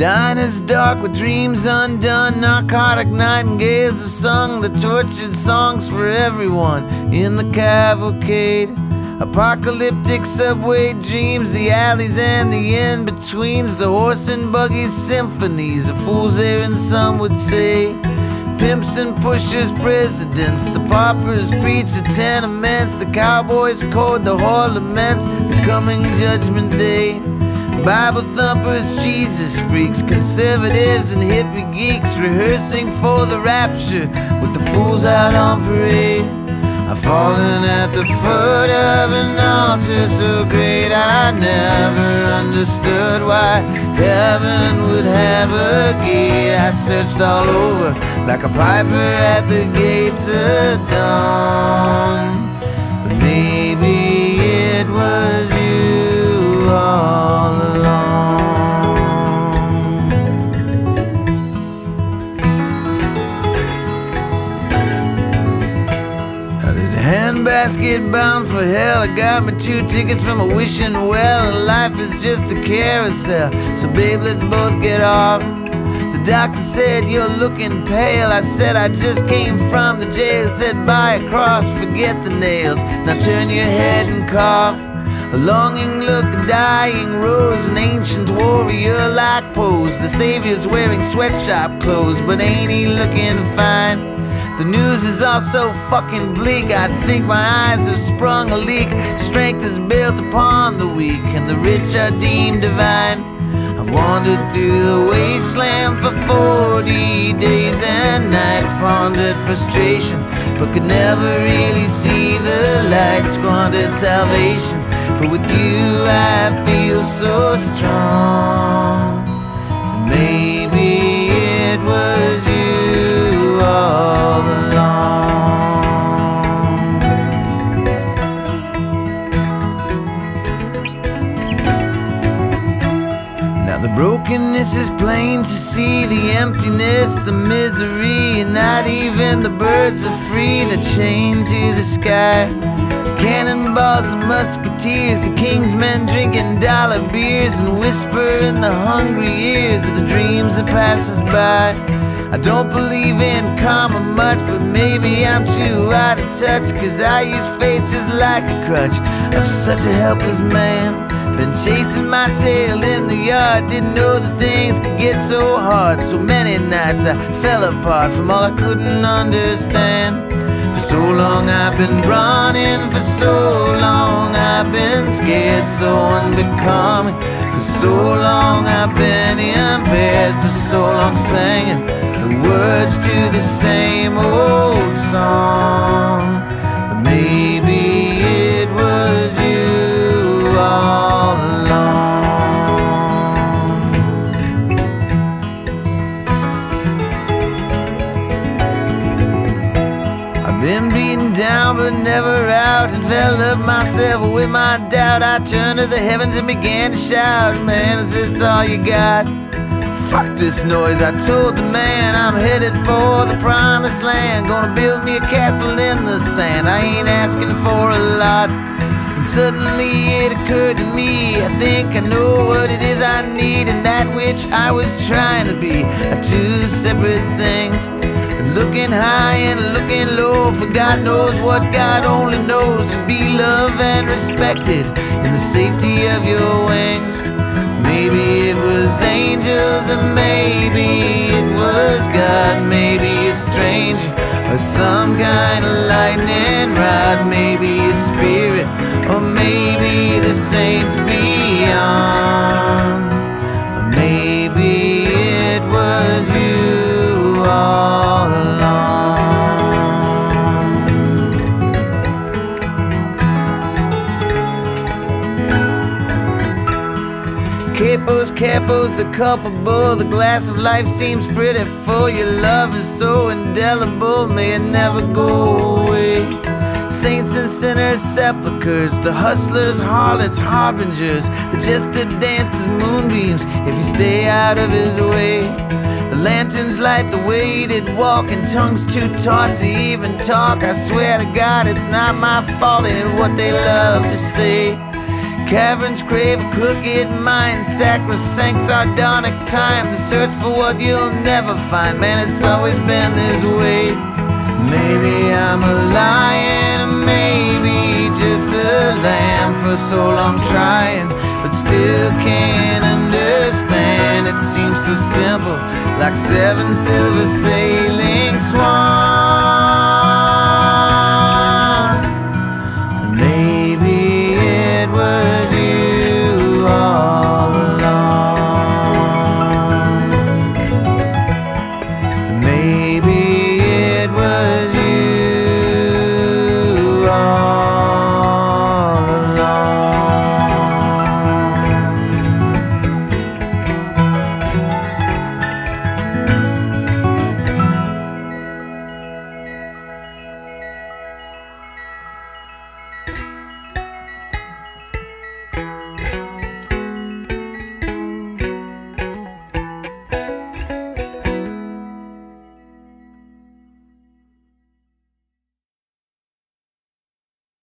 Diners dark with dreams undone, narcotic nightingales have sung the tortured songs for everyone in the cavalcade. Apocalyptic subway dreams, the alleys and the in-betweens, the horse and buggy symphonies, the fool's errand some would say. Pimps and pushers, presidents, the paupers preach the tenements, the cowboys chord the hall laments, the coming judgment day. Bible thumpers, Jesus freaks, conservatives and hippie geeks, rehearsing for the rapture with the fools out on parade. I've fallen at the foot of an altar so great I never understood why heaven would have a gate. I searched all over like a piper at the gates of dawn, but maybe it was you all along. Handbasket bound for hell, I got me 2 tickets from a wishing well. Life is just a carousel, so babe, let's both get off. The doctor said you're looking pale, I said I just came from the jail. Said buy a cross, forget the nails, now turn your head and cough. A longing look, a dying rose, an ancient warrior-like pose. The Savior's wearing sweatshop clothes, but ain't he looking fine? The news is all so fucking bleak, I think my eyes have sprung a leak. Strength is built upon the weak, and the rich are deemed divine. I've wandered through the wasteland for 40 days and nights, pondered frustration, but could never really see the light. Squandered salvation, but with you I feel so strong. Maybe it was you all along. Now the brokenness is plain to see, the emptiness, the misery, and not even the birds are free. They're chained to the sky. Cannonballs and musketeers, the king's men drinking dollar beers and whisper in the hungry ears of the dreams that pass us by. I don't believe in karma much, but maybe I'm too out of touch, 'cause I use fate just like a crutch of such a helpless man. Been chasing my tail in the yard, didn't know that things could get so hard. So many nights I fell apart from all I couldn't understand. For so long I've been running, for so long I've been scared, so unbecoming. For so long I've been impaired, for so long singing the words to the same old song. But maybe it was you all along. I've been beaten down but never out, enveloped myself with my doubt. I turned to the heavens and began to shout, man, is this all you got? Fuck this noise, I told the man, I'm headed for the promised land. Gonna build me a castle in the sand, I ain't asking for a lot. And suddenly it occurred to me, I think I know what it is I need, and that which I was trying to be are 2 separate things. But looking high and looking low, for God knows what God only knows, to be loved and respected in the safety of your wings. Maybe it was angels, or maybe it was God. Maybe a stranger, or some kind of lightning rod. Maybe a spirit, or maybe the saints beyond. Or maybe it was you all along. Capos, the culpable. The glass of life seems pretty full. Your love is so indelible, may it never go away. Saints and sinners, sepulchres, the hustlers, harlots, harbingers, the jester dances, moonbeams, if you stay out of his way. The lanterns light the way they'd walk, and tongues too taut to even talk. I swear to God it's not my fault, and what they love to say. Caverns crave a crooked mind, sacrosanct sardonic time, the search for what you'll never find. Man, it's always been this way. Maybe I'm a lion, or maybe just a lamb, for so long trying, but still can't understand. It seems so simple, like 7 silver sailing swans.